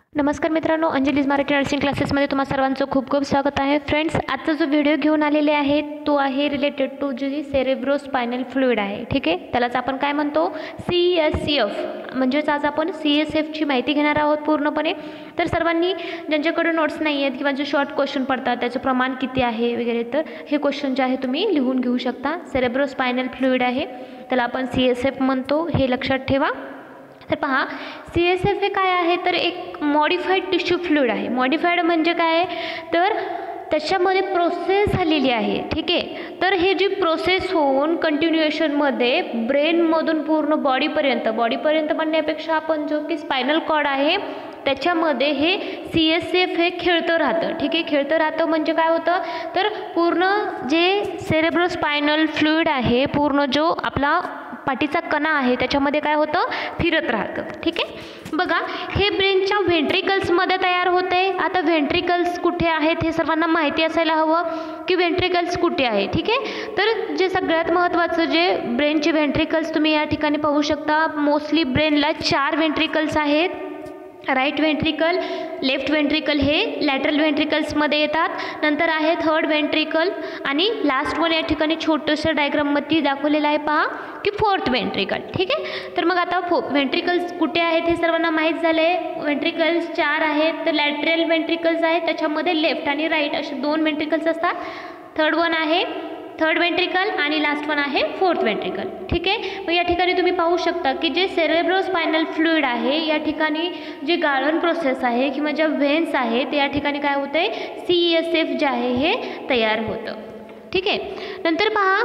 नमस्कार मित्रांनो, अंजलीज मराठी नर्सिंग क्लासेसमध्ये तुम्हा सर्वांचं खूप खूप स्वागत आहे. फ्रेंड्स, आजचा जो व्हिडिओ घेऊन आलेले आहे तो आहे रिलेटेड टू जी सेरेब्रोस्पायनल फ्लुइड आहे. ठीक आहे, त्यालाच आपण काय म्हणतो, CSF. म्हणजेच आज आपण CSFची माहिती घेणार आहोत पूर्णपणे. तर सर्वांनी ज्यांच्याकडे नोट्स नाही आहेत किंवा जे शॉर्ट क्वेश्चन पडतात त्याचं प्रमाण किती आहे वगैरे, तर हे क्वेश्चन जे आहे तुम्ही लिहून घेऊ शकता. सेरेब्रोस्पायनल फ्लुइड आहे, त्याला आपण CSF म्हणतो, हे लक्षात ठेवा. तर पहा, CSF हे काय आहे, तर एक मॉडिफाईड टिश्यू फ्लुइड आहे. मॉडिफाईड म्हणजे काय, तर त्याच्यामध्ये प्रोसेस झालेली आहे. ठीक आहे, तर हे जी प्रोसेस होऊन कंटिन्युएशनमध्ये ब्रेनमधून पूर्ण बॉडीपर्यंत म्हणण्यापेक्षा आपण जो की स्पायनल कॉर्ड आहे त्याच्यामध्ये हे CSF हे खेळतं राहतं. ठीक आहे, खेळतं राहतं म्हणजे काय होतं, तर पूर्ण जे सेरेब्रोस्पायनल फ्लुइड आहे, पूर्ण जो आपला पाठीचा कणा आहे त्याच्यामध्ये काय होतं, फिरत राहतं. ठीक आहे, बघा हे ब्रेनच्या व्हेंट्रिकल्समध्ये तयार होते. आता व्हेंट्रिकल्स कुठे आहेत हे सर्वांना माहिती असायला हवं की व्हेंट्रिकल्स कुठे आहे. ठीक आहे, तर जे सगळ्यात महत्त्वाचं जे ब्रेनचे व्हेंट्रिकल्स तुम्ही या ठिकाणी पाहू शकता. मोस्टली ब्रेनला 4 व्हेंट्रिकल्स आहेत. राईट व्हेंट्रिकल, लेफ्ट व्हेंट्रिकल हे लॅटरल व्हेंट्रिकल्समध्ये येतात. नंतर आहे थर्ड व्हेंट्रिकल आणि लास्ट वन या ठिकाणी छोटंसं डायग्राममध्ये दाखवलेलं आहे पहा की फोर्थ व्हेंट्रिकल. ठीक आहे, तर मग आता व्हेंट्रिकल्स कुठे आहेत हे सर्वांना माहीत झालं आहे. व्हेंट्रिकल्स 4 आहेत. तर लॅटरल व्हेंट्रिकल्स आहेत, त्याच्यामध्ये लेफ्ट आणि राईट असे 2 व्हेंट्रिकल्स असतात. थर्ड वन आहे थर्ड व्हेंट्रिकल आणि लास्ट वन आहे फोर्थ व्हेंट्रिकल. ठीक आहे, मग या ठिकाणी तुम्ही पाहू शकता की जे सेरेब्रोस्पायनल फ्लुइड आहे या ठिकाणी जे गाळण प्रोसेस आहे किंवा ज्या व्हेन्स आहेत या ठिकाणी काय होतं आहे, CSF जे आहे हे तयार होतं. ठीक आहे, नंतर पहा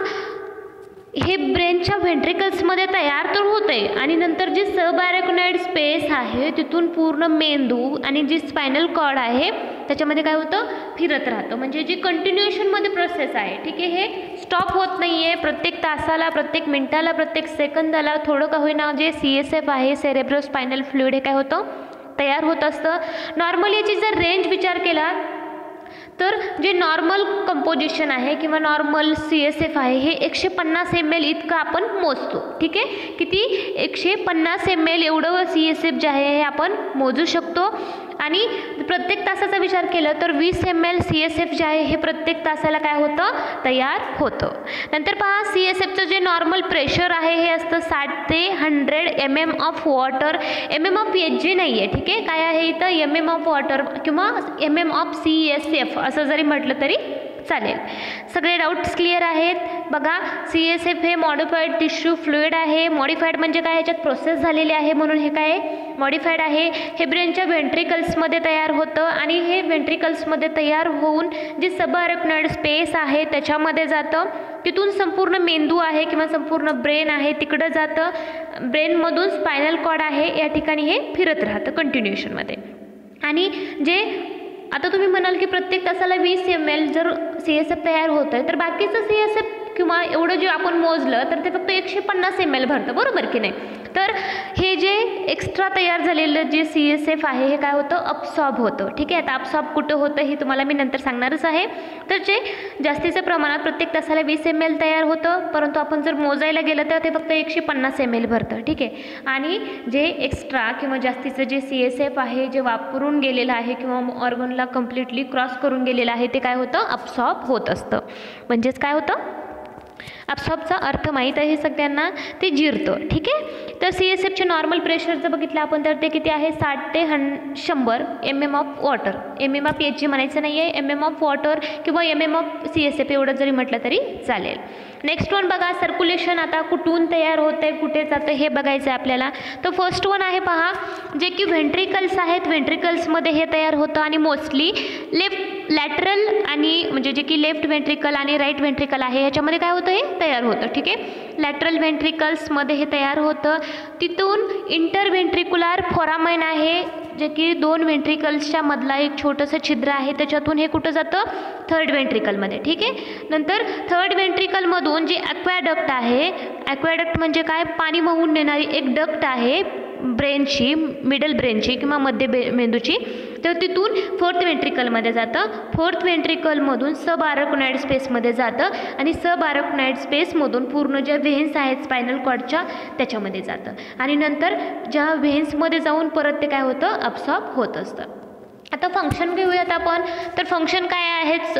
हे ब्रेनच्या व्हेंट्रिकल्समध्ये तयार तर होते आणि नंतर जे सबॲरेक्नॉइड स्पेस आहे तिथून पूर्ण मेंदू आणि जी स्पायनल कॉर्ड आहे त्याच्यामध्ये काय होतं, फिरत राहतं. म्हणजे जी कंटिन्युएशनमध्ये प्रोसेस आहे. ठीक आहे, हे स्टॉप होत नाही आहे. प्रत्येक तासाला, प्रत्येक मिनटाला, प्रत्येक सेकंदाला थोडं का होईना जे CSF आहे सेरेब्रोस्पायनल फ्लुइड हे काय होतं, तयार होत असतं. नॉर्मली याची जर रेंज विचार केला तर जे नॉर्मल कंपोजिशन आहे किंवा नॉर्मल CSF आहे हे 150 ml इतकं आपण मोजतो. ठीक आहे, किती 150 ml एवढं CSF जे आहे हे आपण मोजू शकतो. आणि प्रत्येक तासाचा विचार केला तर 20 ml CSF जे आहे हे प्रत्येक तासाला काय होतं, तयार होतं. नंतर पहा CSFचं जे नॉर्मल प्रेशर आहे हे असतं 60 ते 100 mm of water. MM of Hg नाही आहे. ठीक आहे, काय आहे इथं MM ऑफ वॉटर किंवा MM ऑफ CSF असं जरी म्हटलं तरी चालेल. सगळे डाऊट्स क्लिअर आहेत. बघा CSF हे मॉडिफाईड टिश्यू फ्लुइड आहे. मॉडिफाईड म्हणजे काय, ह्याच्यात प्रोसेस झालेली आहे म्हणून हे काय मॉडिफाईड आहे. हे ब्रेनच्या व्हेंट्रिकल्समध्ये तयार होतं आणि हे व्हेंट्रिकल्समध्ये तयार होऊन जे सबॲरेक्नॉइड स्पेस आहे त्याच्यामध्ये जातं. तिथून संपूर्ण मेंदू आहे किंवा संपूर्ण ब्रेन आहे तिकडं जातं. ब्रेनमधून स्पायनल कॉर्ड आहे या ठिकाणी हे फिरत राहतं कंटिन्युएशनमध्ये. आणि जे आता तुम्ही म्हणाल की प्रत्येक तासाला 20 ml जर CSF तयार होतं आहे तर बाकीचं CSF किंवा एवढं जे आपण मोजलं तर ते फक्त 150 ml भरतं, बरोबर की नाही. तर हे जे एक्स्ट्रा तयार झालेलं जे CSF आहे हे काय होतं, अब्सॉर्ब होतं. ठीक आहे, आता अब्सॉर्ब कुठं होतं हे तुम्हाला मी नंतर सांगणारच आहे. तर जे जास्तीच्या प्रमाणात प्रत्येक तासाला 20 ml तयार होतं, परंतु आपण जर मोजायला गेलं तर ते फक्त 150 ml भरतं. ठीक आहे, आणि जे एक्स्ट्रा किंवा जास्तीचं जे CSF आहे जे वापरून गेलेलं आहे किंवा ऑर्गनला कम्प्लिटली क्रॉस करून गेलेलं आहे ते काय होतं, अब्सॉर्ब होत असतं. म्हणजेच काय होतं, अब्सॉर्बचा अर्थ माहीत आहे सगळ्यांना, ते जिरतं. ठीक आहे, तर CSFचे नॉर्मल प्रेशर जर बघितलं आपण तर ते किती आहे, 60 ते 100 MM of water. MM of Hg म्हणायचं नाही आहे, MM ऑफ वॉटर किंवा MM ऑफ CSF एवढं जरी म्हटलं तरी चालेल. नेक्स्ट वन बघा, सर्क्युलेशन आता कुठून तयार होतं आहे, कुठे जातं हे बघायचं आहे आपल्याला. तर फर्स्ट वन आहे पहा, जे की व्हेंट्रिकल्स आहेत, व्हेंट्रिकल्समध्ये हे तयार होतं आणि मोस्टली लॅटरल आणि म्हणजे जे की लेफ्ट व्हेंट्रिकल आणि राईट व्हेंट्रिकल आहे ह्याच्यामध्ये काय होतं, हे तयार होतं. ठीक आहे, लॅटरल व्हेंट्रिकल्समध्ये हे तयार होतं. तिथून इंटरव्हेंट्रिक्युलर फोरामेन आहे जे की 2 व्हेंट्रिकल्सच्या मधला एक छोटंसं छिद्र आहे, त्याच्यातून हे कुठं जातं, थर्ड व्हेंट्रिकलमध्ये. ठीक आहे, नंतर थर्ड व्हेंट्रिकलमधून जे ॲक्वॅडक्ट आहे, ॲक्वॅडक्ट म्हणजे काय, पाणी वाहून नेणारी एक डक्ट आहे ब्रेनची, मिडल ब्रेनची किंवा मध्य मेंदूची, तर तिथून फोर्थ वेंट्रिकलमध्ये जातं. फोर्थ वेंट्रिकलमधून सब आर्कनॉइड स्पेसमध्ये जातं आणि सब आर्कनॉइड स्पेसमधून पूर्ण ज्या व्हेन्स आहेत स्पायनल कॉर्डच्या त्याच्यामध्ये जातं आणि नंतर ज्या व्हेन्समध्ये जाऊन परत ते काय होतं, अब्सॉर्ब होत असतं. आता फंक्शन घेऊयात आपण. तर फंक्शन काय आहेत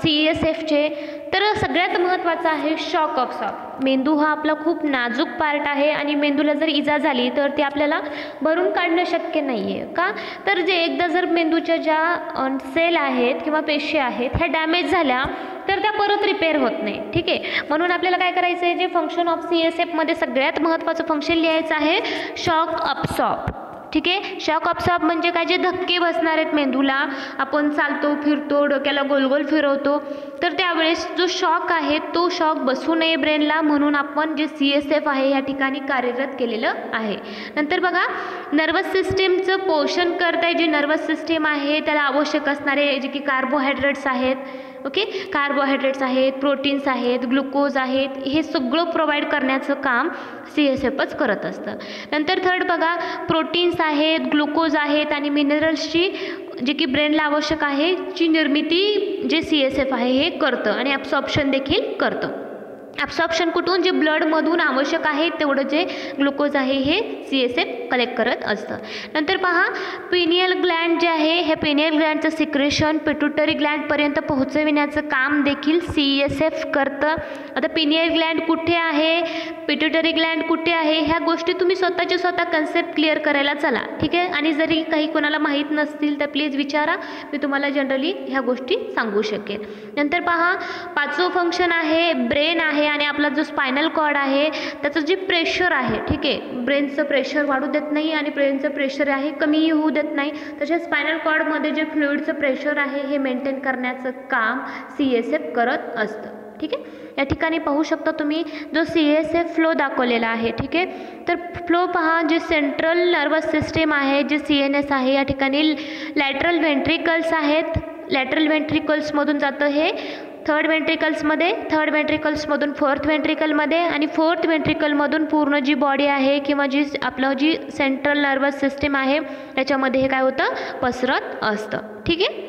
CSFचे, तर सगळ्यात महत्त्वाचं आहे शॉक ऑब्सॉर्ब. मेंदू हा आपला खूप नाजूक पार्ट आहे आणि मेंदूला जर इजा झाली तर ते आपल्याला भरून काढणं शक्य नाही आहे. का तर जे एकदा जर मेंदूच्या ज्या सेल आहेत किंवा पेशी आहेत ह्या डॅमेज झाल्या तर त्या परत रिपेअर होत नाही. ठीक आहे, म्हणून आपल्याला काय करायचं आहे, जे फंक्शन ऑफ CSFमध्ये सगळ्यात महत्त्वाचं फंक्शन लिहायचं आहे शॉक ऑब्सॉर्ब. ठीक आहे, शॉक ऑब्सॉर्ब म्हणजे काय, जे धक्के बसणार आहेत मेंदूला, आपण चालतो फिरतो डोक्याला गोल गोल फिरवतो तर त्यावेळेस जो शॉक आहे तो शॉक बसू नये ब्रेनला, म्हणून आपण जे CSF आहे या ठिकाणी कार्यरत केलेलं आहे. नंतर बघा, नर्वस सिस्टीमचं पोषण करताय जे नर्वस सिस्टीम आहे त्याला आवश्यक असणारे जे की कार्बोहायड्रेट्स आहेत, ओके, कार्बोहायड्रेट्स आहेत, प्रोटीन्स आहेत, ग्लुकोज आहेत, हे सगळं प्रोव्हाइड करण्याचं काम CSFच करत असतं. नंतर थर्ड बघा, प्रोटीन्स आहेत, ग्लुकोज आहेत आणि मिनरल्सची जे की ब्रेनला आवश्यक आहे ची निर्मिती जे CSF आहे हे करतं आणि ॲब्सॉर्प्शन देखील करतं. ॲब्सॉर्प्शन कुठून, जे ब्लडमधून आवश्यक आहे तेवढं जे ग्लुकोज आहे हे CSF कलेक्ट करत असतं. नंतर पहा, पिनियल ग्लँड जे आहे हे पिनियल ग्लँडचं सिक्रेशन पिट्युटरी ग्लँडपर्यंत पोहोचविण्याचं काम देखील CSF करतं. आता पिनियल ग्लँड कुठे आहे, पिट्युटरी ग्लँड कुठे आहे, ह्या गोष्टी तुम्ही स्वतःच्या स्वतः कन्सेप्ट क्लिअर करायला चला. ठीक आहे, आणि जरी काही कोणाला माहीत नसतील तर प्लीज विचारा, मी तुम्हाला जनरली ह्या गोष्टी सांगू शकेन. नंतर पहा, पाचवं फंक्शन आहे ब्रेन आहे आणि आपला जो स्पायनल कॉर्ड आहे त्याचं जे प्रेशर आहे, ठीक आहे, ब्रेनचं प्रेशर वाढू देत नाही आणि ब्रेनचं प्रेशर आहे कमीही होऊ देत नाही. तसेच स्पायनल कॉर्डमध्ये जे फ्लुइडचं प्रेशर आहे हे मेंटेन करण्याचं काम CSF करत असतं. ठीक आहे, या ठिकाणी पाहू शकता तुम्ही जो CSF फ्लो दाखवलेला आहे. ठीक आहे, तर फ्लो पहा, जे सेंट्रल नर्वस सिस्टीम आहे जे CNS आहे या ठिकाणी लॅटरल व्हेंट्रिकल्स आहेत, लॅटरल व्हेंट्रिकल्समधून जातं हे थर्ड वेंट्रिकल्समध्ये, थर्ड वेंट्रिकल्समधून फोर्थ वेंट्रिकलमध्ये आणि फोर्थ वेंट्रिकलमधून पूर्ण जी बॉडी आहे किंवा जी आपलं जी सेंट्रल नर्वस सिस्टीम आहे त्याच्यामध्ये हे काय होतं, पसरत असतं. ठीक आहे,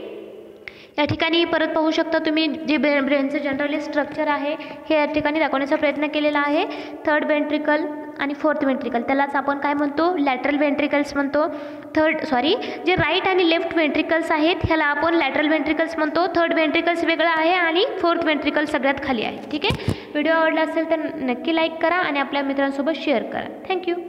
या ठिकाणी परत पाहू शकता तुम्ही जे ब्रेनचं जनरली स्ट्रक्चर आहे हे या ठिकाणी दाखवण्याचा प्रयत्न केलेला आहे. थर्ड वेंट्रिकल आणि फोर्थ वेंट्रिकल त्यालाच आपण काय म्हणतो, लॅटरल वेंट्रिकल्स म्हणतो. जे राईट आणि लेफ्ट वेंट्रिकल्स आहेत ह्याला आपण लॅटरल वेंट्रिकल्स म्हणतो. थर्ड वेंट्रिकल्स वेगळं आहे आणि फोर्थ वेंट्रिकल सगळ्यात खाली आहे. ठीक आहे, व्हिडिओ आवडला असेल तर नक्की लाईक करा आणि आपल्या मित्रांसोबत शेअर करा. थँक्यू.